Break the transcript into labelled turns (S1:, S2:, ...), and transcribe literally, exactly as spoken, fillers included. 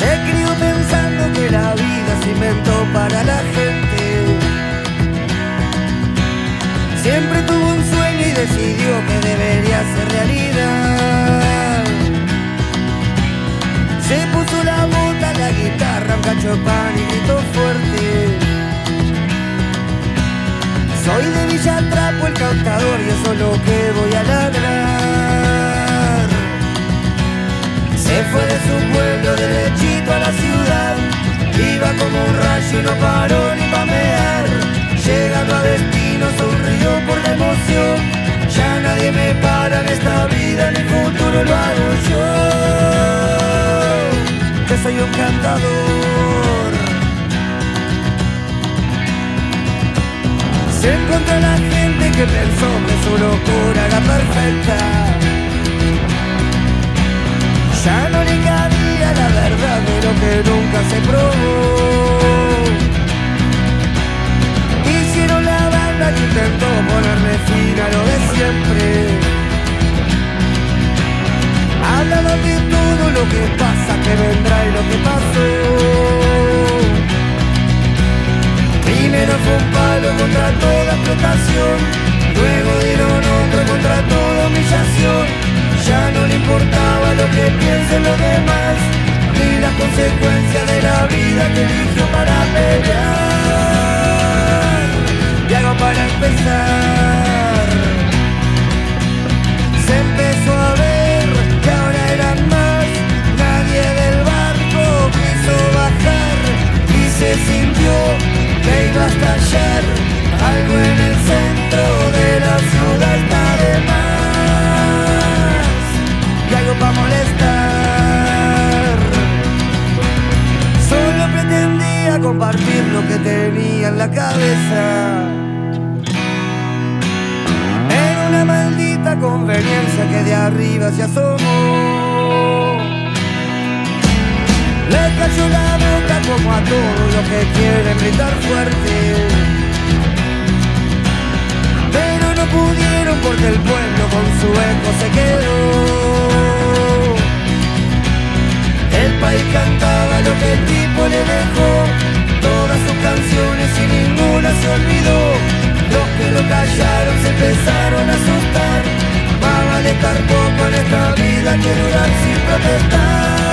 S1: Se crió pensando que la vida se inventó para la gente. Siempre tuvo un sueño y decidió que debería ser realidad. Se puso la bota, la guitarra, un cacho de pan y gritó fuerte: soy de Villa Trapo, el cantador, y eso es lo que voy a ladrar. Se fue de su pueblo derechito a la ciudad. Iba como un rayo y no paró ni pa' mear. Llegando a destino sonrió por la emoción. Ya nadie me para en esta vida, en el futuro lo hago yo, que soy un cantador. Se encontró la gente que pensó que su locura era perfecta. Ya no le cabía la verdad de lo que nunca se probó. Hicieron la banda que intentó ponerle fin a lo de siempre. Hablaban de todo lo que pasa, que vendrá y lo que pasó. Primero fue un palo contra toda explotación, luego dieron otro contra toda humillación. Ya no le importaba lo que piensen los demás, ni las consecuencias de la vida que eligió para pelear. Y algo para empezar, se empezó a ver que ahora eran más. Nadie del barco quiso bajar y se sintió que iba a estallar. Algo en el centro de la ciudad está de más, y algo para molestar. Solo pretendía compartir lo que tenía en la cabeza. Era una maldita conveniencia que de arriba se asomó. Le cayó la boca como a todos los que quieren gritar fuerte, pero no pudieron porque el pueblo con su eco se quedó. El país cantaba lo que el tipo le dejó, todas sus canciones y ninguna se olvidó. Los que lo callaron se empezaron a asustar. Más vale estar poco en esta vida que durar sin protestar.